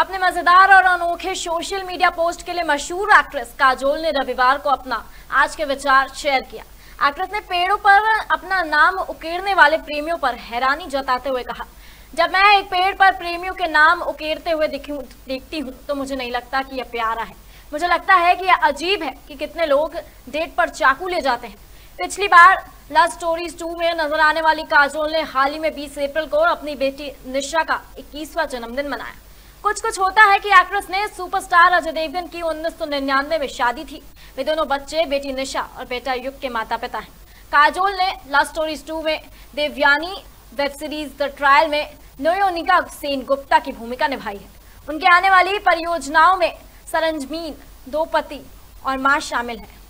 अपने मजेदार और अनोखे सोशल मीडिया पोस्ट के लिए मशहूर एक्ट्रेस काजोल ने रविवार को अपना आज के विचार शेयर किया। एक्ट्रेस ने पेड़ों पर अपना नाम उकेरने वाले प्रेमियों पर हैरानी जताते हुए कहा, जब मैं एक पेड़ पर प्रेमियों के नाम उकेरते हुए देखती हूँ तो मुझे नहीं लगता कि यह प्यारा है। मुझे लगता है कि यह अजीब है कि कितने लोग डेट पर चाकू ले जाते हैं। पिछली बार लव स्टोरीज 2 में नजर आने वाली काजोल ने हाल ही में 20 अप्रैल को अपनी बेटी निशा का 21वां जन्मदिन मनाया। कुछ होता है कि एक्ट्रेस ने सुपरस्टार अजय देवगन की 1999 में शादी थी। वे दोनों बच्चे बेटी निशा और बेटा युग के माता पिता हैं। काजोल ने लव स्टोरीज 2 में Devyani, web series the trial में नयोनिका सेन गुप्ता की भूमिका निभाई है। उनके आने वाली परियोजनाओं में सरंजमीन, दो पति और मां शामिल है।